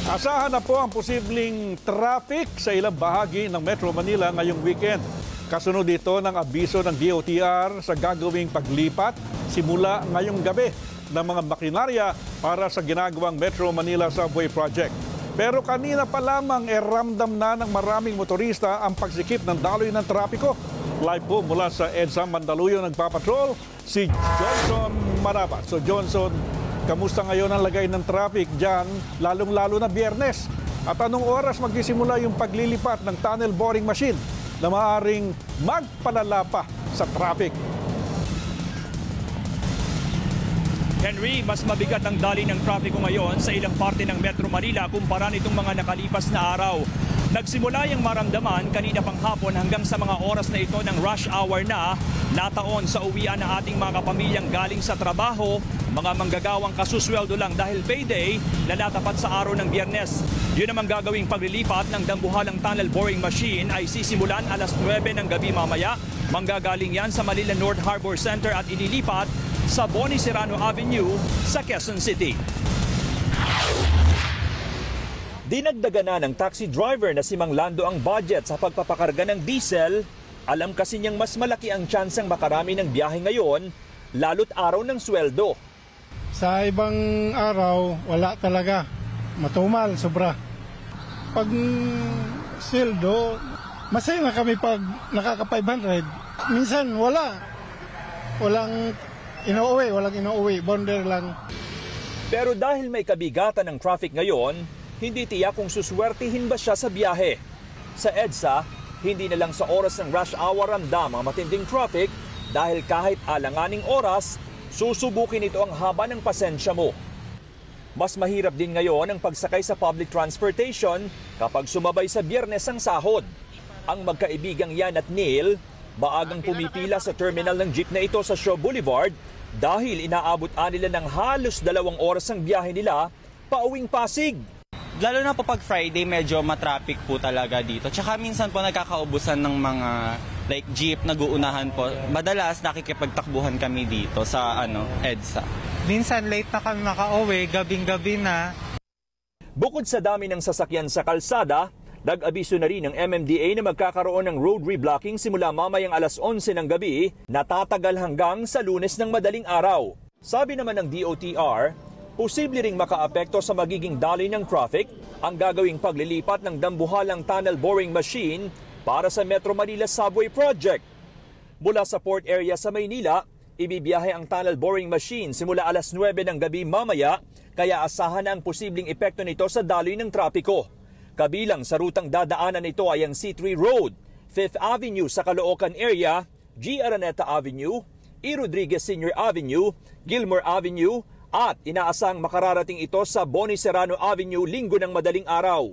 Asahan na po ang posibleng traffic sa ilang bahagi ng Metro Manila ngayong weekend. Kasunod dito ng abiso ng DOTR sa gagawing paglipat simula ngayong gabi ng mga makinarya para sa ginagawang Metro Manila Subway Project. Pero kanina pa lamang ramdam na ng maraming motorista ang pagsikip ng daloy ng trapiko. Live po mula sa EDSA Mandaluyong nagpapatrol si Johnson Manabat. So Johnson, kamusta ngayon ang lagay ng traffic dyan, lalong-lalo na Biyernes? At anong oras magsisimula yung paglilipat ng tunnel boring machine na maaaring magpalala pa sa traffic? Henry, mas mabigat ang daloy ng trapiko ngayon sa ilang parte ng Metro Manila kumpara nitong mga nakalipas na araw. Nagsimula yung maramdaman kanina pang hapon hanggang sa mga oras na ito ng rush hour na nataon sa uwian ng ating mga kapamilyang galing sa trabaho, mga manggagawang kasusweldo lang dahil payday na natapat sa araw ng Biyernes. Yun namang gagawing paglilipat ng dambuhalang tunnel boring machine ay sisimulan alas 9 ng gabi mamaya. Manggagaling yan sa Manila North Harbor Center at inilipat sa Boni Serrano Avenue sa Quezon City. Dinagdagan na ng taxi driver na si Mang Lando ang budget sa pagpapakarga ng diesel. Alam kasi niyang mas malaki ang tsansang makarami ng biyahe ngayon, lalo't araw ng sweldo. Sa ibang araw, wala talaga. Matumal, sobra. Pag sweldo, masaya na kami pag nakaka 500. Minsan wala. Walang inuuwi, bonder lang. Pero dahil may kabigatan ng traffic ngayon, hindi tiyak kung suswertihin ba siya sa biyahe. Sa EDSA, hindi na lang sa oras ng rush hour ramdam ang matinding traffic dahil kahit alanganing oras, susubukin ito ang haba ng pasensya mo. Mas mahirap din ngayon ang pagsakay sa public transportation kapag sumabay sa Biyernes ang sahod. Ang magkaibigang Yan at Neil, maagang pumipila sa terminal ng jeep na ito sa Shaw Boulevard dahil inaabot nila ng halos 2 oras ang biyahe nila pauwing Pasig. Lalo na po pag Friday, medyo matraffic po talaga dito. Tsaka minsan po nagkakaubusan ng mga jeep nag-uunahan po. Madalas nakikipagtakbuhan kami dito sa EDSA. Minsan late na kami makauwi, gabing-gabi na. Bukod sa dami ng sasakyan sa kalsada, nag-abiso na rin ng MMDA na magkakaroon ng road reblocking simula mamayang alas 11 ng gabi na tatagal hanggang sa Lunes ng madaling araw. Sabi naman ng DOTR, posible ring makaapekto sa magiging daloy ng traffic ang gagawing paglilipat ng dambuhalang tunnel boring machine para sa Metro Manila Subway Project. Mula sa port area sa Maynila, ibibiyahe ang tunnel boring machine simula alas 9 ng gabi mamaya, kaya asahan na ang posibleng epekto nito sa daloy ng trapiko. Kabilang sa rutang dadaanan nito ay ang C3 Road, 5th Avenue sa Caloocan area, G. Araneta Avenue, E. Rodriguez Sr. Avenue, Gilmore Avenue, at inaasang makararating ito sa Boni Serrano Avenue linggo ng madaling araw.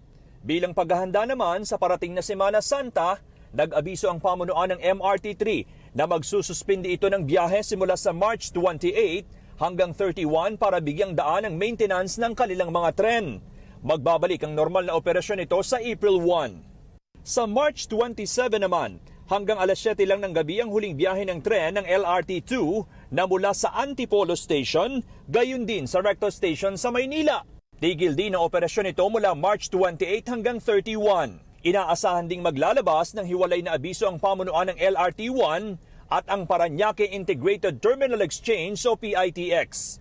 Bilang paghahanda naman sa parating na Semana Santa, nag-abiso ang pamunuan ng MRT3 na magsususpindi ito ng biyahe simula sa March 28 hanggang 31 para bigyang daan ang maintenance ng kanilang mga tren. Magbabalik ang normal na operasyon ito sa April 1. Sa March 27 naman, hanggang alas 7 lang ng gabi ang huling biyahe ng tren ng LRT2 na mula sa Antipolo Station, gayon din sa Recto Station sa Maynila. Tigil din ang operasyon nito mula March 28 hanggang 31. Inaasahan ding maglalabas ng hiwalay na abiso ang pamunuan ng LRT1 at ang Parañaque Integrated Terminal Exchange o PITX.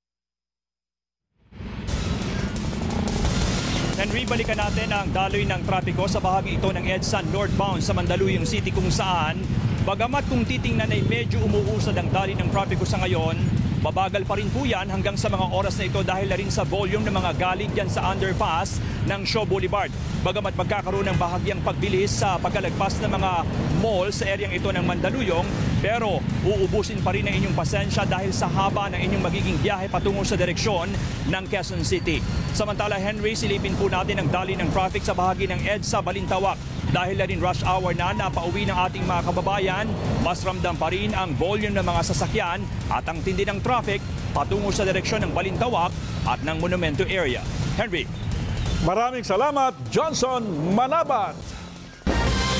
Henry, balikan natin ang daloy ng trapiko sa bahagi ito ng EDSA northbound sa Mandaluyong City kung saan, bagamat kung titingnan ay medyo umuusad ang daloy ng trapiko sa ngayon, mabagal pa rin po yan hanggang sa mga oras na ito dahil na rin sa volume ng mga galing dyan sa underpass ng Shaw Boulevard. Bagamat magkakaroon ng bahagyang pagbilis sa pagkalagpas ng mga mall sa eryang ito ng Mandaluyong, pero uubusin pa rin ang inyong pasensya dahil sa haba ng inyong magiging biyahe patungo sa direksyon ng Quezon City. Samantala, Henry, silipin po natin ang daloy ng traffic sa bahagi ng EDSA Balintawak. Dahil na rin rush hour na pauwi ng ating mga kababayan, mas ramdam pa rin ang volume ng mga sasakyan at ang tindi ng traffic patungo sa direksyon ng Balintawak at ng Monumento area. Henry. Maraming salamat, Johnson Manabat.